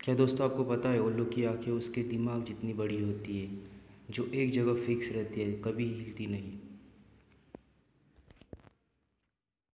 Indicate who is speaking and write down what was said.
Speaker 1: क्या दोस्तों आपको पता है उल्लू की आँखें उसके दिमाग जितनी बड़ी होती है, जो एक जगह फिक्स रहती है, कभी हिलती नहीं।